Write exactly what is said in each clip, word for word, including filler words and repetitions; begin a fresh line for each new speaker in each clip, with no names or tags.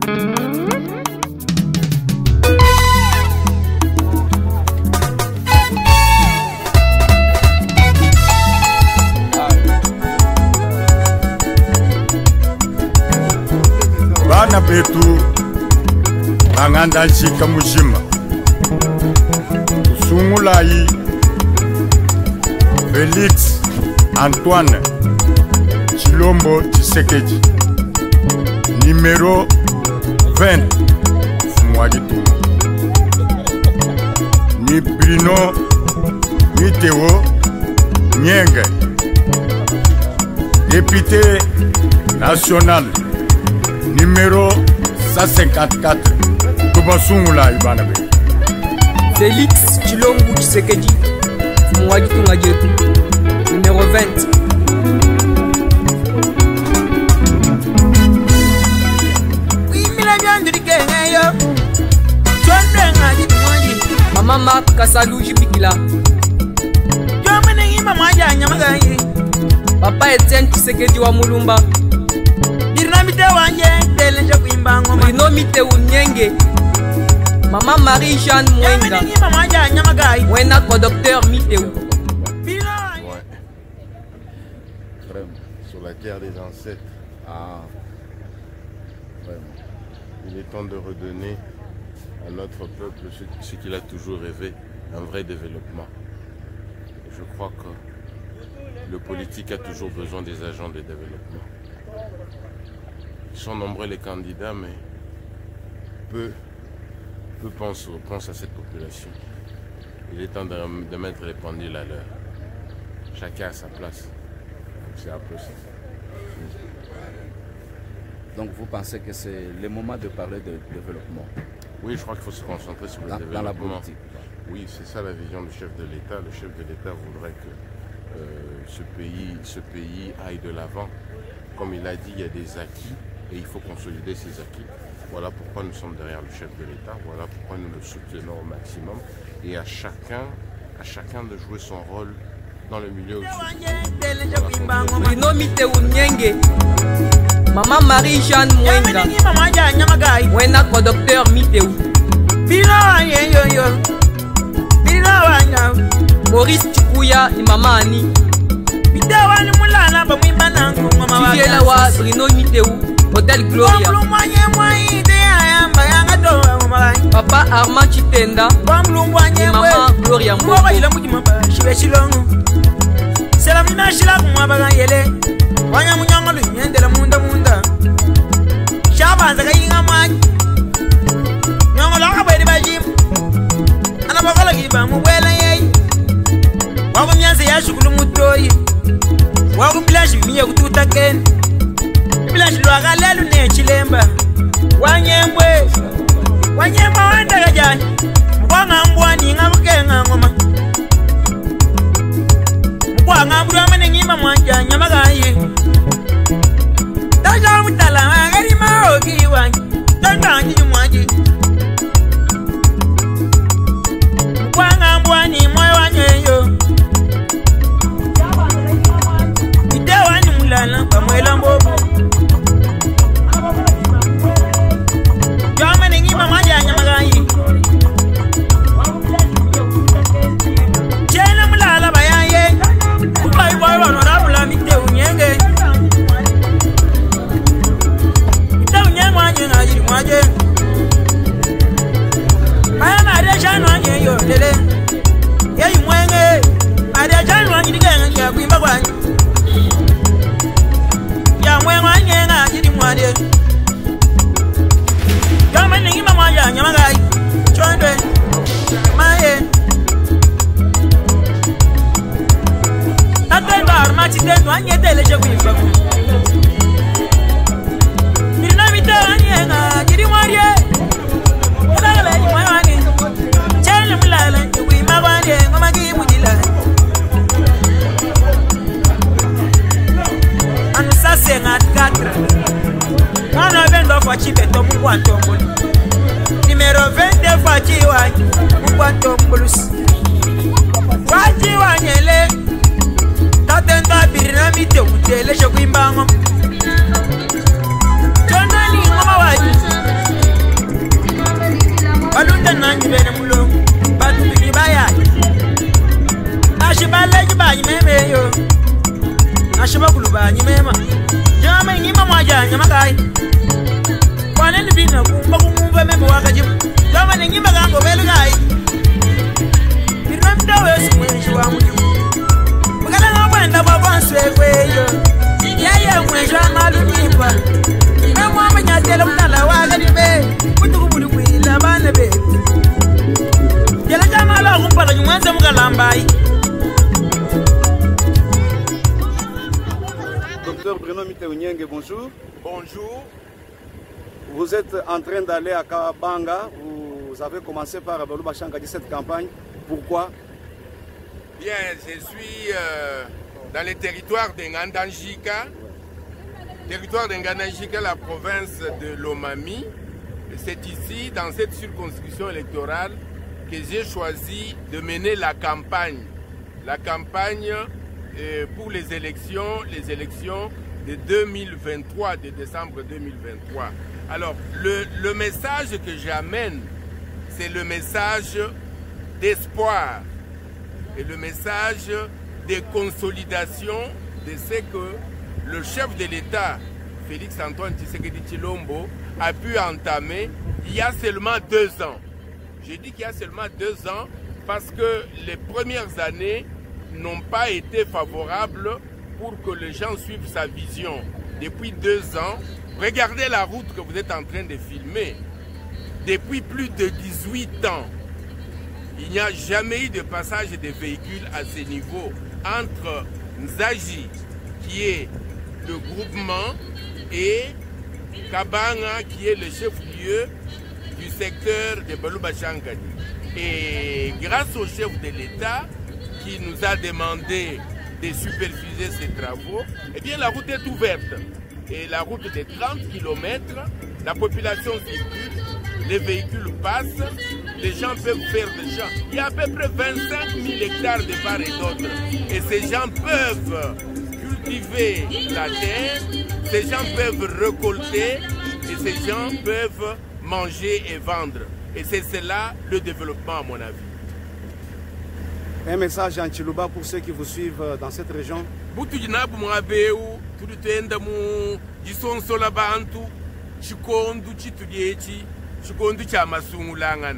Bana betu banganda nshika mushima Sungulai Félix Antoine Chilombo Tshisekedi numéro vingt Fumwagitu ni Bruno Miteo Nyenge député national numéro cent cinquante-quatre Kubasungula Ibanabe
Félix Chilombo Tshisekedi Fumwagitu Ngajetu numéro vingt. Maman Marc Kassalou Jibikila. Papa Etienne Tshisekedi wa Mulumba. Bruno Miteu Nyenge. Maman Marie-Jeanne Mwenga. Mwena co-docteur Miteu.
Ouais. Vraiment. Sur la terre des ancêtres. Ah. Vraiment. Il est temps de redonner à notre peuple ce, ce qu'il a toujours rêvé, un vrai développement. Je crois que le politique a toujours besoin des agents de développement. Ils sont nombreux les candidats, mais peu, peu pensent, pensent à cette population. Il est temps de, de mettre les pendules à l'heure. Chacun à sa place. C'est un peu ça.
Donc vous pensez que c'est le moment de parler de développement?
Oui, je crois qu'il faut se concentrer sur le
dans,
développement.
Dans la politique.
Oui, c'est ça la vision du chef de l'État. Le chef de l'État voudrait que euh, ce, pays, ce pays aille de l'avant. Comme il a dit, il y a des acquis et il faut consolider ces acquis. Voilà pourquoi nous sommes derrière le chef de l'État. Voilà pourquoi nous le soutenons au maximum. Et à chacun, à chacun de jouer son rôle dans le milieu où
Bruno Miteu Nyenge. Maman Marie-Jeanne Mwenga. Mwena co-docteur Miteu. Maurice Chikuya ni mama Ani. Tiviela wa Bruno Miteu. Hotel Gloria. Papa Armand Chitenda. Ni mama Gloria Mbongo.
Selamina shila kumwabaga yele wanya munyangolo nyendela munda munda shabanza kayinga manje nyangolo akabwedi bajim ana bakala kiba mubwela yeyi wakumyanze yashukulu mutoyi wakumbilashi miye kututa ken bilashi lwakalelu nechilemba wanyembwe wanyemba wanda kajani mbwanga mbwani ngabukenga ngoma Wanga burama nengima mwanja nyamagaye Taja mutala agari maogi wanyi Tanda nji mwaji Wanga mbwani moyo wanyeyo Ite wani mulala pamwela mbobo Jama nengima mwanja nyamagaye Chena mulala bayaye Boy boy honorable Miteu Nyenge. Miteu Nyenge wanye ngajiri mwaje. Maya mare chano wanye yo lele. Yeyi mwenge. Mare chano wanye digenga ya kuimba kwanye. Ya mwenge wanye ngajiri mwaje. Kama ningima mwaje nyamagai. Chondwe. Maye. Atenda armati tendo anyetele je kuimba. Birina mita anyenga jiri mwarie. Ulala ni mwani. Chele mulala kuimba kwanje ngoma kimujila. Anu sase ngat quatre. Mwana vendo kwa chibeto mukwa tomboli. Numero vingt kwa chiwa mukwa tombolus. Kwa chiwa nyele. Tatenda birina Miteu tele shokimbango. Chonda ni ngoma waji. nyamakai kwana ni bina kumba kumumba membe wakajim kama ni nyimba kango belgai birwa mdawe simwenshi wa muju bakala ngabwenda babonswe kweyo yaya mwenshi amalu nipa memo amanyatela mtala wakalibe kutukubuli kwila bana be yala jamala kumpala nyumwanza mukalambai.
Docteur Bruno Miteonyenge, bonjour.
Bonjour.
Vous êtes en train d'aller à Kabanga. Vous avez commencé par Balouba Chankadi cette campagne. Pourquoi?
Bien, je suis euh, dans le territoire de Ngandanjika. Territoire de Ngandanjika, la province de Lomami. C'est ici, dans cette circonscription électorale, que j'ai choisi de mener la campagne. La campagne euh, pour les élections, les élections de deux mille vingt-trois, de décembre deux mille vingt-trois. Alors, le, le message que j'amène, c'est le message d'espoir et le message de consolidation de ce que le chef de l'État, Félix Antoine Tshisekedi Tshilombo, a pu entamer il y a seulement deux ans. Je dis qu'il y a seulement deux ans parce que les premières années n'ont pas été favorables pour que les gens suivent sa vision. Depuis deux ans, regardez la route que vous êtes en train de filmer. Depuis plus de dix-huit ans, il n'y a jamais eu de passage de véhicules à ce niveau entre Nzaji, qui est le groupement, et Kabanga, qui est le chef-lieu du secteur de Balouba Chankadi. Et grâce au chef de l'État qui nous a demandé de superviser ces travaux, eh bien la route est ouverte. Et la route de trente kilomètres, la population circule, les véhicules passent, les gens peuvent faire des champs. Il y a à peu près vingt-cinq mille hectares de part et d'autre. Et ces gens peuvent cultiver la terre, ces gens peuvent récolter et ces gens peuvent manger et vendre. Et c'est cela le développement à mon avis.
Un message en Chiluba pour ceux qui vous suivent dans cette région.
Chikondu cha masungulangana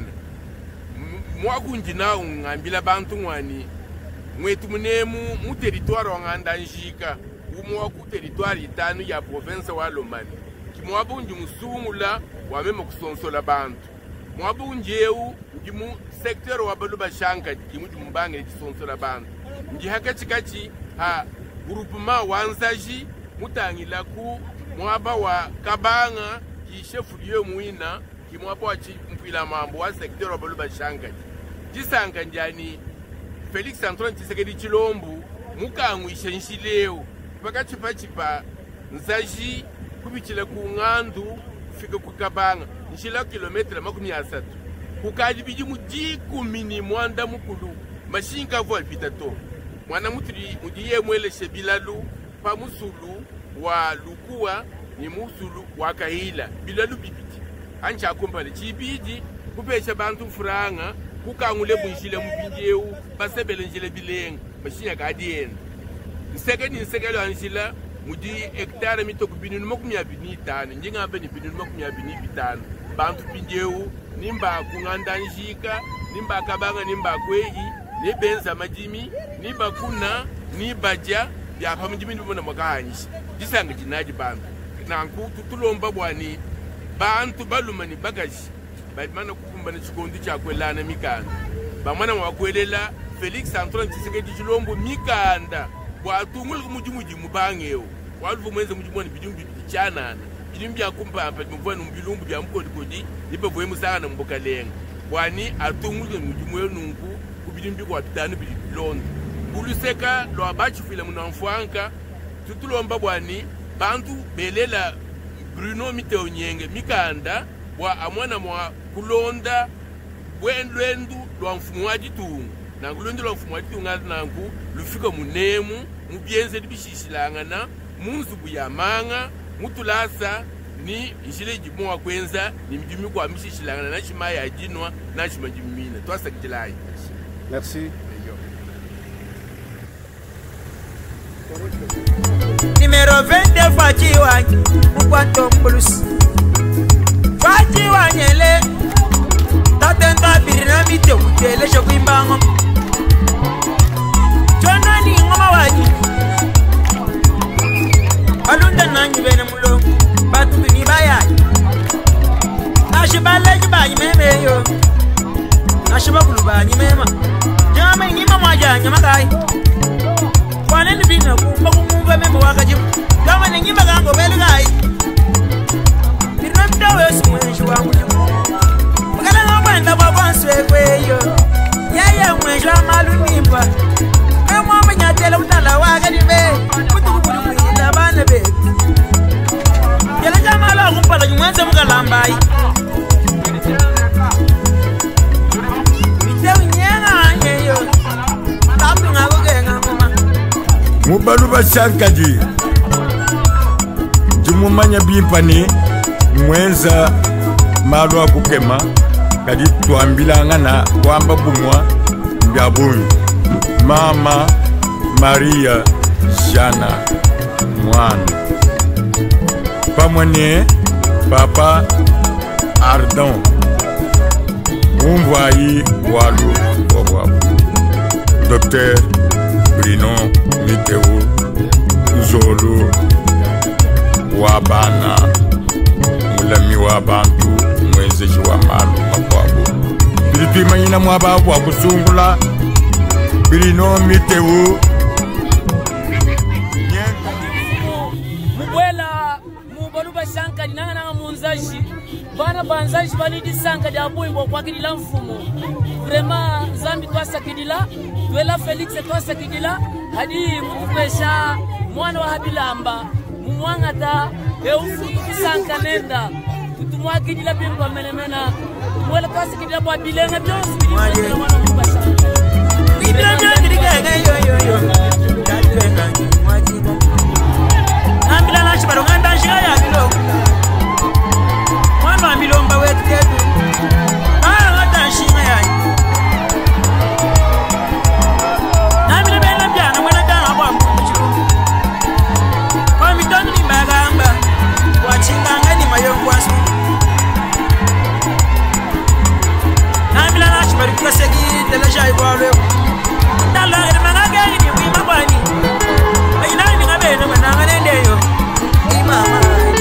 mwakunjina ungambila bantu ngwani mwetu munemu mu territoire wa Ngandanjika umwa ku territoire itanu ya province wa Lomami kimwabunji musungula wa memo kusonsola bantu mwabunjeu ngimu secteur wa Balouba Chankadi kimuti mbange kisonsola bantu ngi hakati kati ha groupement wa Nzaji mutangila ku mwaba wa Kabanga ki chef lieu muina kimwapo wachi mpila mambo wa secteur wa Balouba Chankadi jisanga njani Félix Antoine Tshisekedi Tshilombo mukangwisha nshileo pakati pachipa Nzaji kubichila ku Ngandu fika ku Kabanga nshila kilometre makumi asatu kukadi biji mudiku mini mwanda mukulu mashinka vo albitato mwana mutri mudiye mwele shebilalu pa musulu wa Lukua ni musulu wa Kahila bilalu bibiti ancha kumbale chibidi kupesha bantu franga kukangule bunjile mupinjeu basebele njile bileng mashinya kadien nsekeni nsekelo anjila mudi hektare mitoko binunu makumi abini itano njinga mbe ni binunu makumi abini bitano bantu pinjeu nimba kungandanjika nimba Kabanga nimba Kweyi ni benza majimi nimba kuna ni baja ya pamjimi ndibona makahanyishi disanga jinaji bantu nanku tutulomba bwani bantu balumani bagaji baimana kukumbana chikondi cha kwelana mikanda bamwana wakwelela Félix Antoine Tshisekedi Tshilombo mikanda bwatumul kumujumuji mubangeo waluvu mwenze mujumoni bijumbi chanana bijumbi akumpa ampa mvwana mbilumbu bya mkodi kodi nipe vwe musana mboka lenga bwani atumul mujumuyo nungu kubijumbi kwa bitanu bilonda buluseka lo abachi fila munamfwanka tutulomba bwani bantu belela Bruno Miteonyenge mikanda bwa amwana mwa kulonda bwendwendu lwa mfumu wa ditungu na ngulondu lwa mfumu wa ditungu nangu lufika munemu mubyenze libishishilangana munzubu ya manga mutulasa ni njile jimwa kwenza ni mjimi kwa mishishilangana na shima ya jinwa na shima jimina twasa kitilai.
Merci.
Numero vingt fois chiwa mukwa tom plus Faji wanyele Tatenta birina mite utele shokwimbango Chona ni ngoma waji Alunda nanyi bene mulo Batu bini bayaji Nashibale jibaji meme yo Nashibakulu baji mema Jama ingima mwaja nyama kai Kwane ni bina kumba kumumba membo wakajimu Kama ni ngima gango belu kai Birina mdawe sumwenshi wangu nyamu Makala ngomwenda wabanswe kweyo Yeye mwenshi wa malu nimba Mwa mnyatele utala wakadibe Kutukubuli kwila bane be Yele jamala kumpala jumwenze mkalambai
Mubalu bashankadi Jumumanya bimpani mwenza malu akukema kadi tuambilanga na kwamba bumwa mbabunyu Mama Maria Jana Mwana Pamwane Papa Ardon Umvai Walu Wawabu Docteur Bruno Miteu Zolo Wabana Mulami Wabantu Mwezeji wa Malu Makwabu Bilitu imanyina mwababu wakusungula Bruno Miteu
Mubwela Mubalu bashanka dinanga nanga munzaji Bana banzaji bali disanka dia boimbo kwa kidila mfumo Vraiment zambi kwa sakidila Duela Felix kwa sakidila Hadi mutupesha mwana wa habilamba Mumwangata Eufu tukisanka nenda Tutumwa kidila bimba menemena Mwela kwa sakidila kwa bilenga bionsi Bilenga mwana mubashanka Bilenga
kidikega yo yo yo Kadiwenga mwajibo Nambila nashi baronganda nshika ya bilo Mwana wa milomba wetu ketu Haa wata nshika ya Nambila bela mjana mwana kama kwa mkuchu Kwa mitonu ni mbagamba Kwa chinganga ni mayongu wasu Nambila nashi barikuka seki telesha iwalwe Nala gani mangage ni wima kwani Ayinani ngabe no mananga nendeyo Imama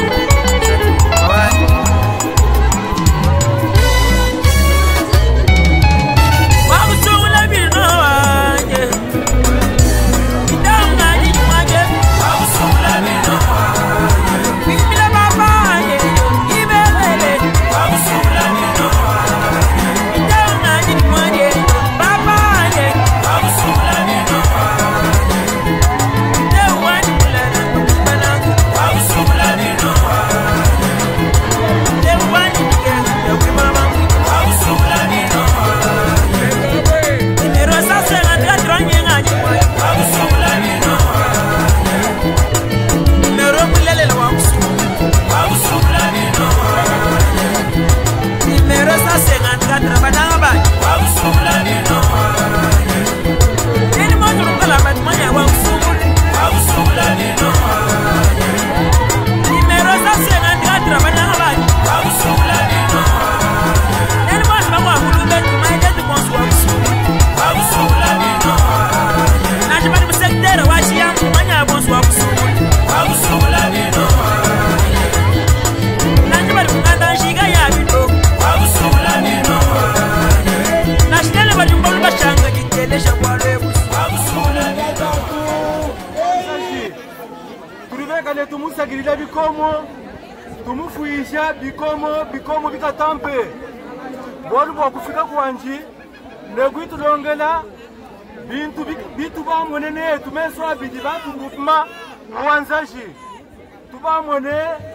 tumusagirira bikomo tumufuisha bikomo bikomo bikatampe bolu bokufika kwanji negwitulongela bintu bitu bamwene tumeswa bidi batu groupement mwanzaji tubamwene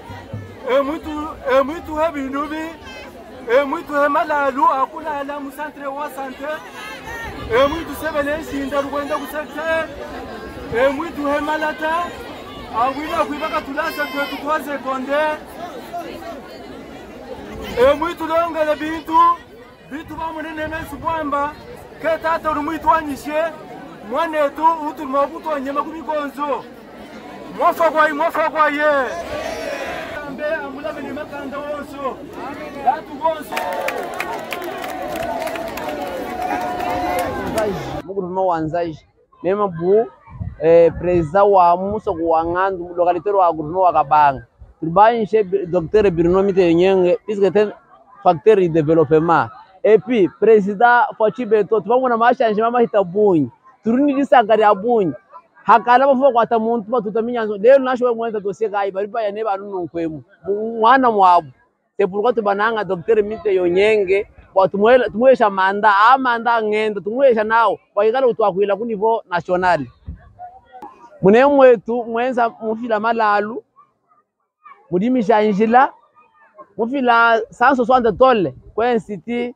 emwitu emwitu hebinubi emwitu hemalalu akulala mu centre wa santé emwitu sebele shinda rwenda ku secteur emwitu hemalata awila kuibaka tulasa kwetu kwa secondaire emwitu longele bintu bitu bamwene mesu bwamba ke tata urumwitu wanyishe mwanetu utu mwabutu wanyema kumigonzo mwafagwayi mwafagwaye ambe Mula bini makanda wonso. Datu wonso.
Muguruma wanzaji. Mema bu eh preza wa muso kuwangandu lokalitero wa guruma wa Kabanga. Turbanishe docteur Bruno Miteyonyenge puisque c'est facteur de développement. Et puis président Fachibeto tubamona mashanje mama hitabunyi. Turuni disangari abunyi. Hakala bafo kwata muntu batutamyanzo lero nashowe mwenza dossier gayi bari bayane barununkwemu. Mwana mwabu. C'est pourquoi tubananga docteur Miteyonyenge Tumwele tumwesha manda amanda ngendo tumwesha nao waikala utwakwila ku niveau national. Mune mwetu mwenza mufila malalu mudimisha injila mufila cent soixante tole kwa institut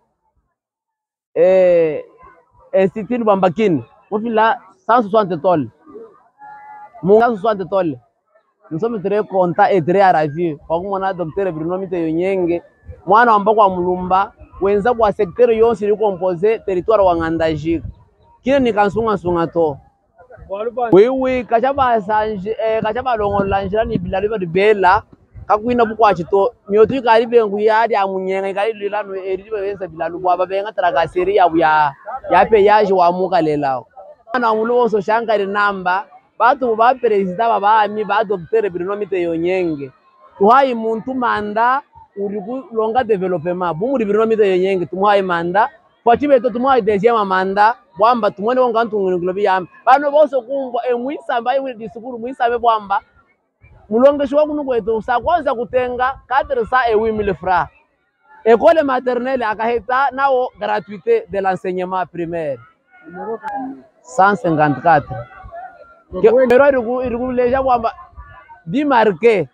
eh institut Bambakini mufila cent soixante tole mu cent soixante tole. Nous sommes très contents et très ravis kwa kumona docteur Bruno Miteyonyenge mwana ambako mulumba wenza kwa secteur yonse li composer territoire wa Ngandajika kile ni kansunga sunga to wewe kachaba sanje eh kachaba longola njira ni bilaliba de bela kakwina bukwa chito myotu kalibe nguyadi amunyenga kalilila no eribe wenza bilalu bwa babenga taraka seri ya ya ya peyaje wa mukalelao na mulo so shankari namba batu ba president baba ami ba docteur Bruno Miteyonyenge tuhai muntu manda uriku longa development bumuri Bruno Miteyonyenge tumuhaye manda Fachibeto tumuhaye deuxième manda bwamba tumone wonga ntungunu bi yami bano bose kumva emwisamba ayi disukuru mwisabe bwamba mulongesho kuno kwetu sakwanza kutenga quatre cents et huit mille francs école maternelle akaheta nao gratuité de l'enseignement primaire cent cinquante-quatre Pero iriku iriku leja bwamba bimarke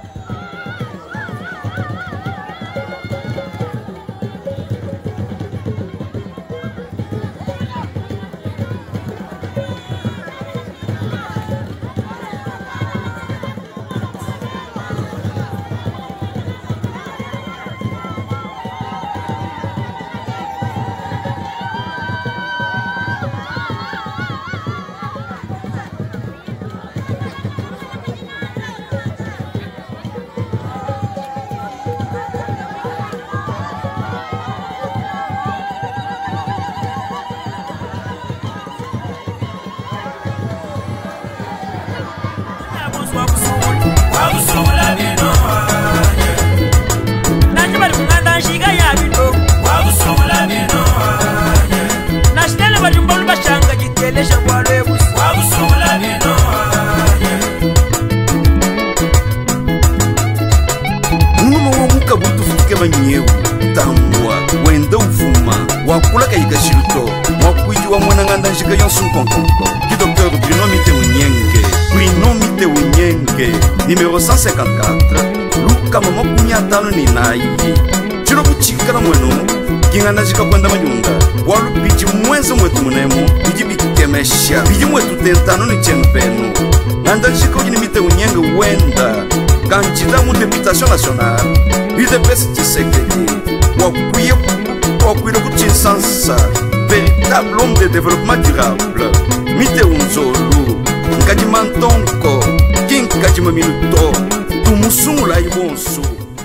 wakula kayiga shilto mwakuiji wa mwana nganda njika yonsu nkonkonko ki docteur Bruno Miteyonyenge Bruno Miteyonyenge numéro cent cinquante-quatre luka mama kunyatano ni nayi chilo kuchikala mwenu kingana jika kwenda manyunda walu biji mwenzo mwetu munemu biji bikemesha biji mwetu tentano ni chenu penu nganda jika ujini Miteyonyenge wenda kanjida mu députation nationale U D P S Tshisekedi wakuye wakuye kuchinsansa véritable homme de développement durable Miteyunzolu nkajima ntonko kinkajima minuto tumusungula ibonso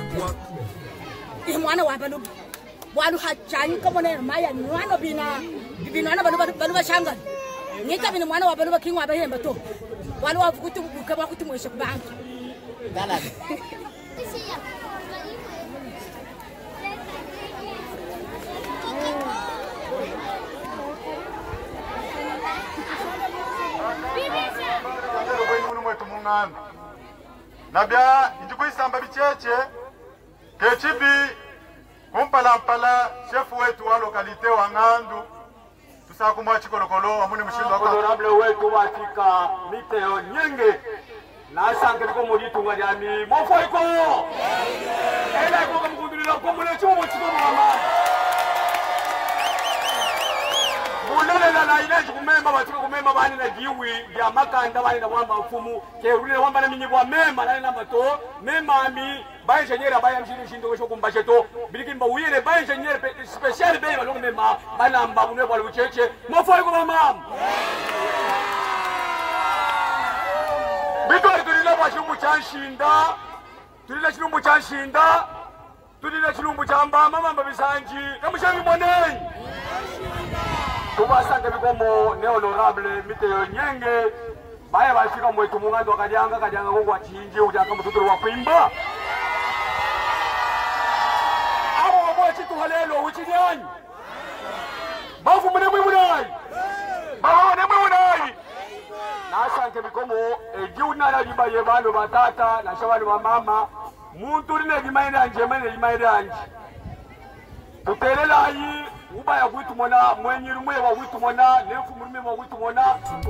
mwana wa balu walu hachani kama na maya mwana bina bina balu balu bashanga ngita bina mwana wa balu kingwa bahemba to walu wakutu kama kutu mwesha kubantu dala
nabya ndikuisamba bicheche kechibi kumpalampala shefu wetu wa lokalite wa Ngandu tusakumwa chikolokolo amuni mshindo waka
honorable wetu watika Miteyonyenge na sanke liko mulitunga jami mofo iko ela iko mkundulila kwa mule chumo chikomo mama mulela na ile kumemba batiko kumemba bani na jiwi ya makanda bani na mwamba mfumu kerule wamba na minyibwa mema na namba to mema mi ba engineer ba yamshiri shindo sho kumbashe to biliki mba uyele ba engineer special be balongo mema bana mba bunwe bwa lucheche mofo iko mama bito tulila kwa shumu chanshinda tulile chilumbu cha nshinda tulile chilumbu cha mbama mamba bisanji kamushangi mwanenyi tubasange bikomo ne honorable Miteo Nyenge baya bafika mwetu mungando kajanga kajanga mungu achinje ujaka mututuru wa kuimba abo wabwa chitu halelo uchinyani bafu mune mwe munai bafu mune mwe munai nasange bikomo egiuna na liba yebalo batata na shabali wa mama muntu rine gimaine anje mene gimaine anje tutelela yi uba ya kwitu mona mwenye rumwe wa kwitu mona nefu murime wa kwitu mona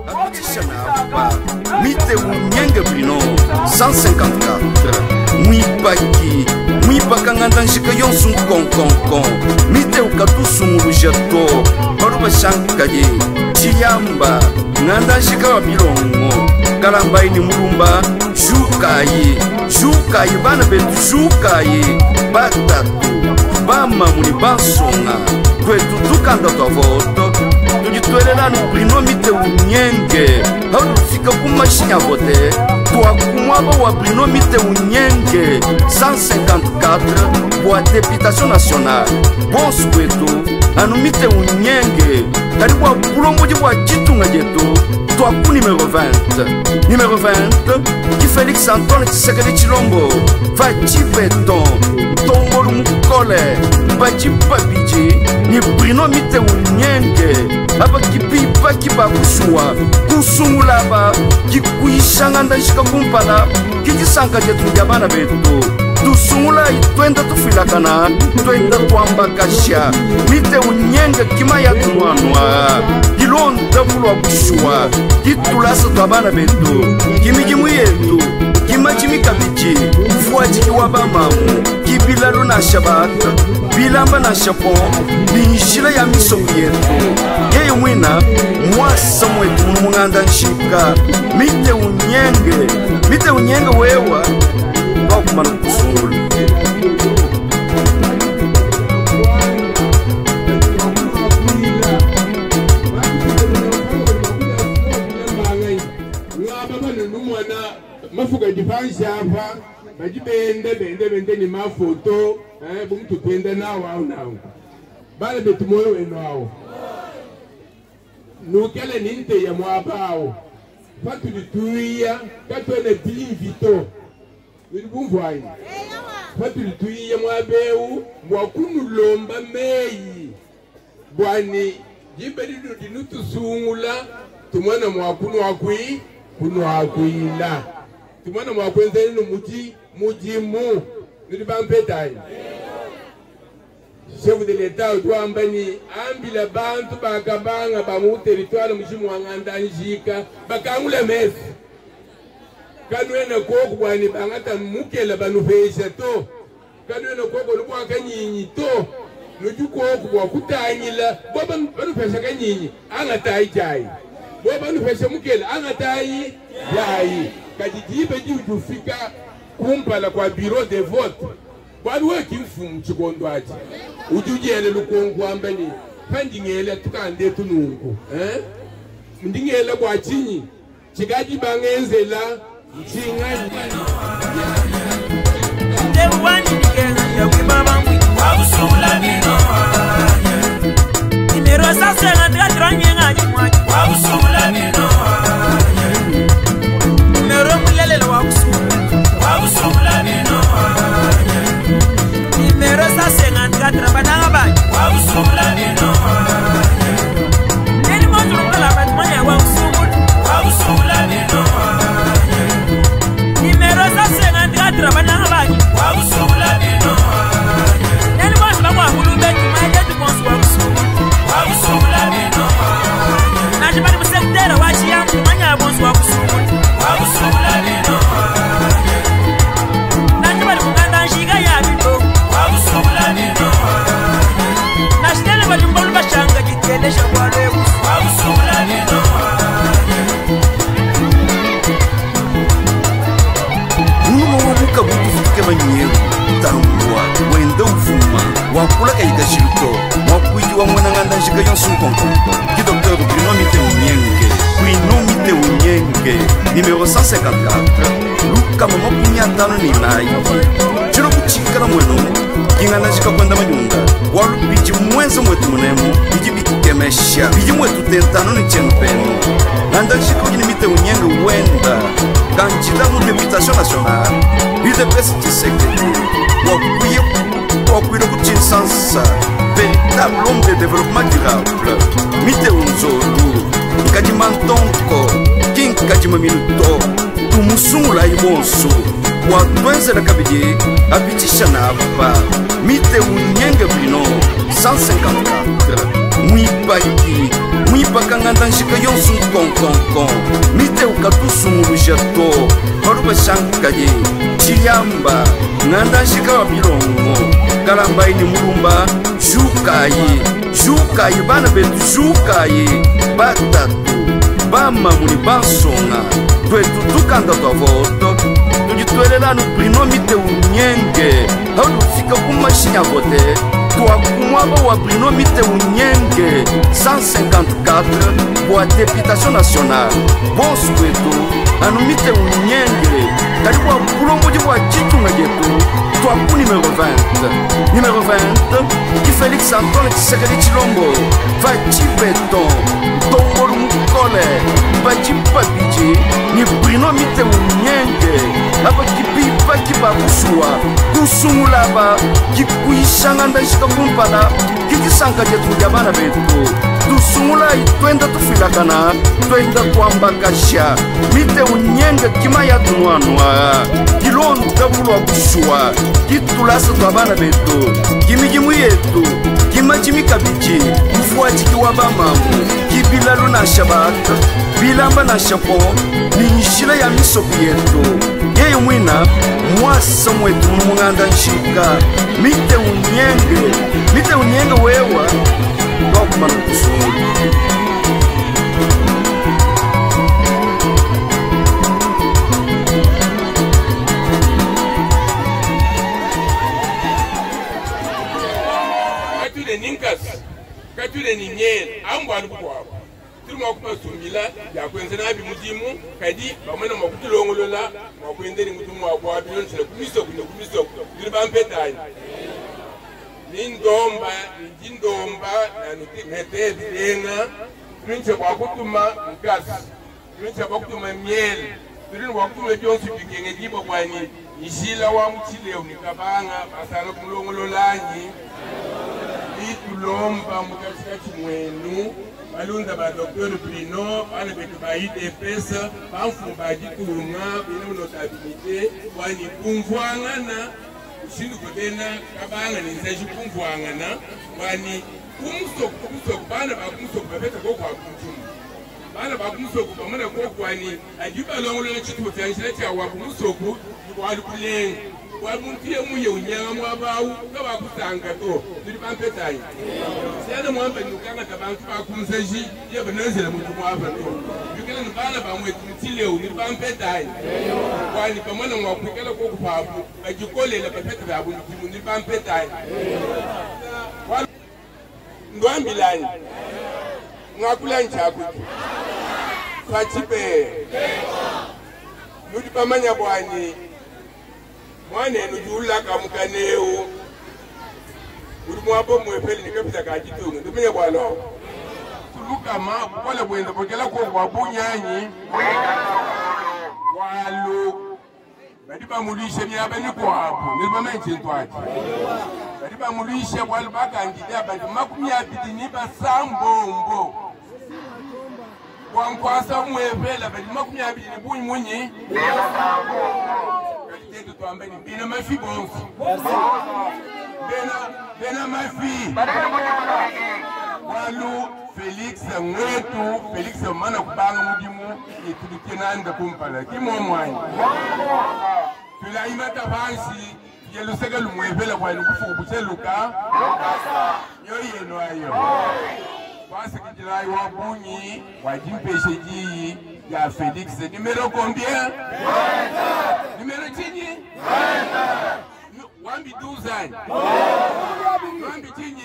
Miteo Nyenge Bruno cent cinquante-quatre Mwipaki Mwipaka nganda njika yonsu nkonkonkon Miteo katusu murujato Baruba shankaye Chiyamba nganda njika wa bilongo Kalamba ini murumba Jukaye Jukaye bana betu Jukaye Batatu Bama muni basonga Kwetu tukanda twa voto Tujitwerela no Bruno Miteo Nyenge Haurufika kumashinya vote Twa kumwaba wa Bruno Miteo Nyenge cent cinquante-quatre Kwa députation nationale Bonsu kwetu Anu Miteo Nyenge Karibu wa bulongoji wa jitunga jetu Twa ku numéro vingt Numéro vingt Ki Félix Antoine Tshisekedi Chilombo Vachi Beton Tongolu Mukole Bachi Papiji Ni Bruno Miteo Nyenge Aba kipipa kiba kushua Kusungula ba Kikuishanga ndashika kumpala Kijisanka jetu jabana betu Tusungula itwenda tufilakana Twenda tuamba kasha Miteo Nyenge kima ya tunuanua Kilonda fulwa kushua Kitulasa tuabana betu Kimijimu yetu Kima jimika bichi Fuajiki waba mamu Kibilalo na shabata Bilamba na shapon Binjila ya misomu yetu Yeye mwina Mwasa mwetu munganda nshika Miteo Nyenge Miteo Nyenge wewa Wakumana kusungulu
Mafuka jifansi hapa bajibende bende bende ni mafoto eh bumtu twende nawo au nawo bale betu moyo wenu hao nukele ninte ya mwabao fatu lituia katwene tinvito nilibumvwayi fatu lituia mwabeu mwakunu lomba meyi bwani jibeli dinutusungula tumwana mwakunu wakwi kuno akwila tumwana mwakwenze no muji mujimu nilibampetai chef de l'état twambani ambila bantu bakabanga ba mu territoire mujimu wanganda njika bakangula mesi kanwena koko bwani bangata mukela banufesha to kanwena koko lubwa kanyinyi to nujuko kwa kutanyila boba banufesha kanyinyi angatai chai boba nufesha mukela angatai yai kajijibe jufika kumpala kwa bureau de vote bali weki mfumu chikondo ati ujujele lukongo ambani pandingela tukande tunungu eh ndingela kwa chinyi chikaji bangenzela mchingani
Tewani nikena ya wibaba mwi wabusula bino Nimero sasa na teatro nyengaji mwaji wabusula bino Nimero mulele wabusula wabusula bino Nimero sasa na teatro bananga baji wabusula bino Neni mwanzuru ngala bati mwanya wabusula wabusula bino Nimero sasa na teatro bananga baji wabusula bino Neni mwanzuru ngala mulubeti majetu konsu wabusula wabusula bino Najibani musekutera wachi yangu mwanya bonsu wabusula wabusula bino Najibani munganda nshiga ya bito wabusula bino Nashtele bali mbolu bashanga jitelesha kwa lebu wabusula bino
Nuno wabuka butufike banyeru Tambua, wenda ufuma Wakula kaika shirito Wakuiji wa mwana nganda njika yonsu nkonkonko Ki docteur Bruno Miteo Nyenge Bruno Miteo Nyenge Munyenge, numéro cent cinquante-quatre, Luka Momokunyatano Ninai. Chiro kuchikala mwenu, kingana jika kwenda manyunda. Walu biji mwenza mwetu munemu, biji bikemesha, biji mwetu tentano ni chenu penu. Nanda jika ujini mite Munyenge wenda, kanjida mu députation nationale, bide pesi chisekedi, wakuye wakuye kuchinsansa, véritable homme de développement durable. Mite unzolu, nkajima ntonko, kinkajima minuto, tumusungula imonso, watwenzela kabidi, abitisha napa. Mite Munyenge Bruno, cent cinquante-quatre, mwipaki, mwipakanganda njika yonsu nkonkonkon. Mite ukatusu mulujato, Baluba Shankaye, Chiyamba, nganda njika wa bilongo. Kalamba ini mulumba, jukaye, jukaye, bana betu jukaye, batatu, bama muni bansonga, twetu tukanda twa voto, tujituelelanu Bruno Mite Munyenge, haudu fika kumashinya vote, tuwa kumwaba wa Bruno Mite Munyenge, cent cinquante-quatre, pour la députation nationale, bon souhaito, anu Mite Munyenge, karibu wa bulongo jibu wa jitunga jetu, tuwa ku numéro vingt, numéro vingt, qui Félix Antoine Tshisekedi Tshilombo, Vachi Beton, Tombolo Mukole, Vachi Papiji, ni Bruno Mite Munyenge, aba kipipa kibabushwa, kusungulaba, kikuishanga ndashika kumpala, kikisanka jetu yabana betu, tusungula itwenda tufilakana, twenda kuambakasha, Mite Munyenge kima ya tunwanwa, kilonda bulwa bushwa, kitulasa twabana betu, kimijimu yetu, kimajimi kabiji, ufuaji kiwaba mamu, kibilalu na shabaka, bilamba na shapo, ni njila ya misoku yetu. Yeye mwina, mwasa mwetu munganda nshika, Mite Munyenge, Mite Munyenge wewa, wakumana kusuri.
Katule ni nyele, ambu alubu kwa hapo. Tulu mwakuma sumila, ya kuenzena habi mujimu, kadi, bamwena mwakutulongolola, mwakuendeni mutumu wakwa habi, yonsila kumisoko, kumisoko, yulibam petani. Nindomba, nindomba, na netezi denga, tulinche wakutuma mkasi, tulinche wakutuma miele, tulinche wakutuma jonsi pikenge jibo kwani, ishila wa mchile unikabanga, asana kumlongololanyi, tulomba mukatikati mwenu balunda ba docteur Bruno bana betu ba I D P S bamfumba jitunga bino notabilité wani kumvwangana ushindu kodena kabanga ninzaji kumvwangana wani kumsoko kumsoko bana ba kumsoko babeta ko kwa kumtumu bana ba kumsoko bamana ko kwani ajiba longolo chitu tyanjira cha wa kumsoko wali kulenga wamuntie muye unyanga mwabawu kaba kusanga to tuli bampetanye siyana mwamba nukanga tabantu bakumseji ye banazela mutu mwaba to bikela nbala bamwe tumtile u bampetanye kwani pamana mwakwikela ko kupapu bajikolela bapeta babu ndi bampetanye ndwambilani ngakula njako kwachipe nudi pamanya bwani mwane nujula kamukaneo uri mwabo mwepeli nikapita kajitunga ndumenya bwalo tuluka ma kwala bwenda bokela ko wabunyanyi walo badiba mulishe myaba ni kwapo nilibama ntwati badiba mulishe walo bakangida badi makumi abidi ni basambombo wankwasa mwepela badi makumi abidi ni bunyi munyi Tendo tuambeni bina mafi bonfu bina bina mafi walu Felix mwetu Felix mana kubanga mudimu itulukie nanda kumpala kimo mwani tula imata bansi yelusega lumwevela kwa nukufu kucheluka yoye no ayo basi kijilai wabunyi wajimpeshe jii ya Felix numéro combien? Numéro Tini? Wambi douze ans. Wambi Tini?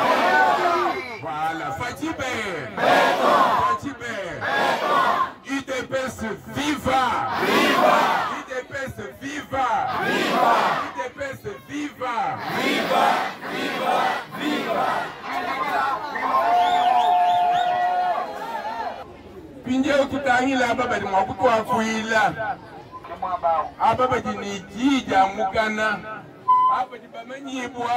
Voilà, Fatibé. Fatibé. I D D P S viva! Viva! I D P S viva! Viva! I D P S viva! Viva! Viva! Viva! Pinje kutangila baba di mwakutu akuila. Ababa di nijija mukana. Ababa di bamanyibwa.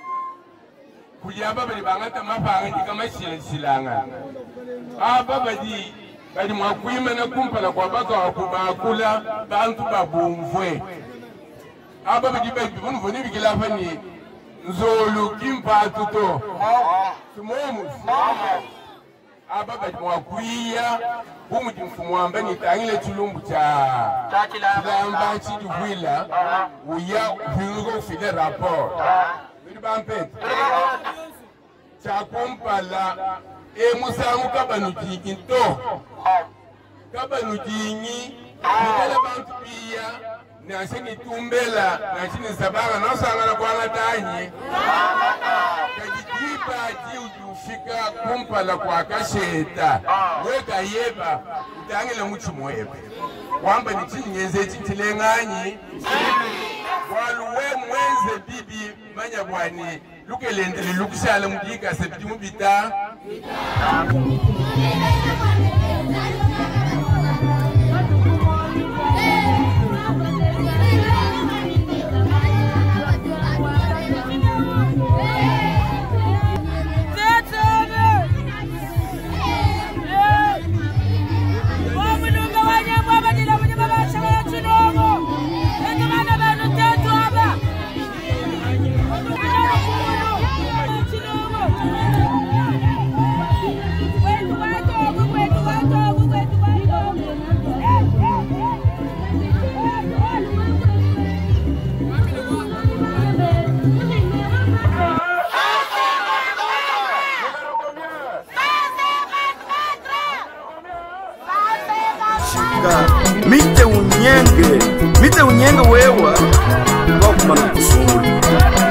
Kuja ababa di bangata mapanga di kama silanga. Ababa di badi mwakuima na kumpala kwa baka wakubakula bantu babumvwe. Ababa di badi bunvuni bikila fani nzolu kimpatu to. Tumomus. Ababa di mwakuia bumu di mfumuamba ni tangile chulumbu cha chilamba chijuwila uya ufingo ufide rapport. Bidi bampet. Cha kumpala e musangu kabanu jingi to kabanu jingi nikala bantu pia nashini tumbela nashini sabanga nosangala kwa ngatanyi kajijiba jiujufika kumpala kwa kasheta weka yeba utangile muchi mwebe wamba ni chini nyeze chintile nganyi waluwe mwenze bibi manya bwani luke lendele lukishale mudika sepiti mubita
Mite unyenge, mite unyenge wewa, wakumana kusuli.